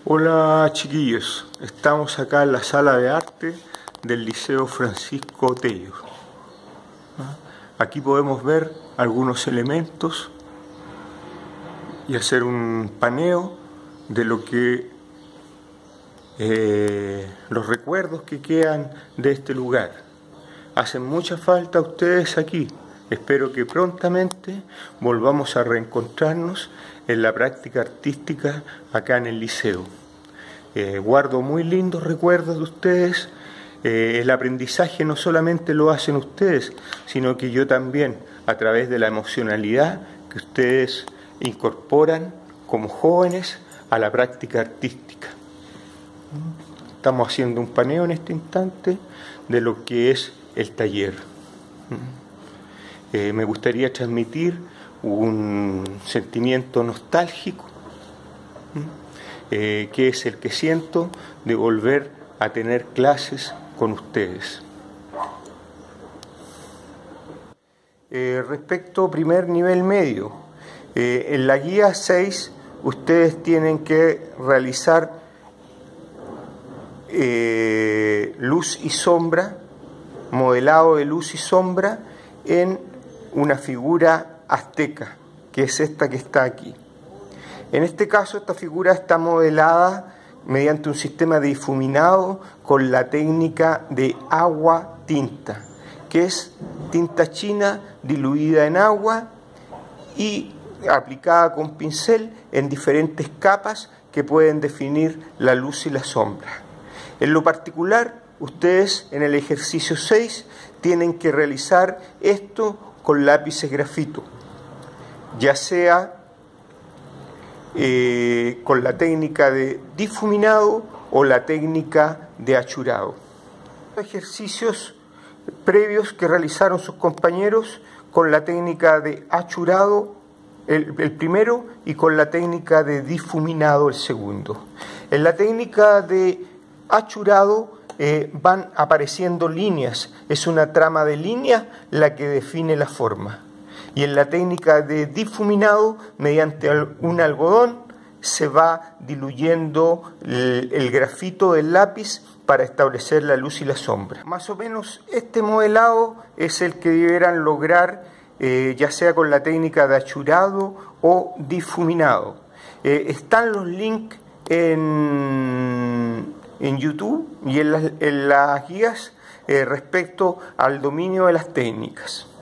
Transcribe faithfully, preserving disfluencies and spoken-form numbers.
Hola chiquillos, estamos acá en la sala de arte del Liceo Francisco Tello. Aquí podemos ver algunos elementos y hacer un paneo de lo que eh, los recuerdos que quedan de este lugar. Hacen mucha falta a ustedes aquí. Espero que prontamente volvamos a reencontrarnos en la práctica artística acá en el liceo. Eh, guardo muy lindos recuerdos de ustedes. Eh, el aprendizaje no solamente lo hacen ustedes, sino que yo también, a través de la emocionalidad que ustedes incorporan como jóvenes a la práctica artística. Estamos haciendo un paneo en este instante de lo que es el taller. Eh, me gustaría transmitir un sentimiento nostálgico, eh, que es el que siento de volver a tener clases con ustedes. Eh, respecto primer nivel medio, eh, en la guía seis ustedes tienen que realizar eh, luz y sombra, modelado de luz y sombra en una figura azteca, que es esta que está aquí. En este caso, esta figura está modelada mediante un sistema de difuminado con la técnica de agua tinta, que es tinta china diluida en agua y aplicada con pincel en diferentes capas que pueden definir la luz y la sombra. En lo particular, ustedes en el ejercicio seis tienen que realizar esto con lápices grafito, ya sea eh, con la técnica de difuminado o la técnica de achurado. Ejercicios previos que realizaron sus compañeros con la técnica de achurado el, el primero y con la técnica de difuminado el segundo. En la técnica de achurado Eh, van apareciendo líneas, es una trama de líneas la que define la forma. Y en la técnica de difuminado, mediante un algodón, se va diluyendo el, el grafito del lápiz para establecer la luz y la sombra. Más o menos este modelado es el que deberán lograr, eh, ya sea con la técnica de achurado o difuminado. Eh, están los links en... en YouTube y en las, en las guías eh, respecto al dominio de las técnicas.